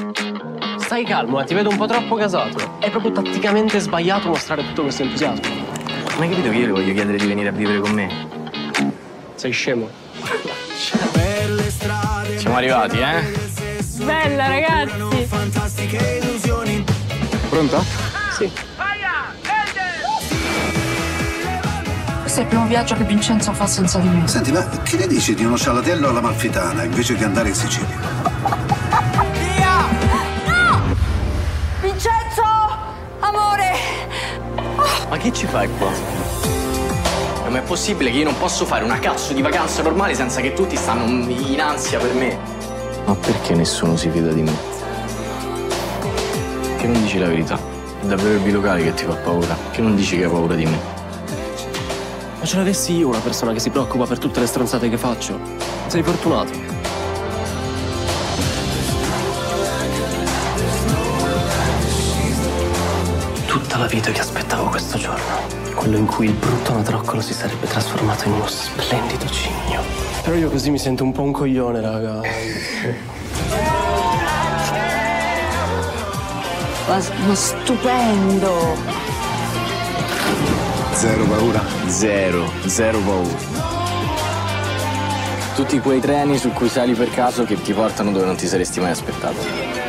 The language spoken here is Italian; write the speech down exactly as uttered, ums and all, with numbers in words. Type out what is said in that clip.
Stai calmo, eh, ti vedo un po' troppo gasato. È proprio tatticamente sbagliato mostrare tutto questo entusiasmo. Ma hai capito che io le voglio chiedere di venire a vivere con me? Sei scemo. Siamo arrivati, eh? Bella, ragazzi! Pronto? Sì. Questo è il primo viaggio che Vincenzo fa senza di me. Senti, ma che ne dici di uno scialatello all'Amalfitana invece che andare in Sicilia? Via! No! Vincenzo! Amore! Ma che ci fai qua? Ma è possibile che io non posso fare una cazzo di vacanza normale senza che tutti stanno in ansia per me? Ma perché nessuno si fida di me? Che non dici la verità? È davvero il bilocale che ti fa paura? Che non dici che hai paura di me? Ma ce l'avessi io una persona che si preoccupa per tutte le stronzate che faccio. Sei fortunato. Tutta la vita che aspettavo questo giorno. Quello in cui il brutto anatroccolo si sarebbe trasformato in uno splendido cigno. Però io così mi sento un po' un coglione, raga. Ma, ma stupendo! Zero paura. Zero, zero paura. Tutti quei treni su cui sali per caso che ti portano dove non ti saresti mai aspettato.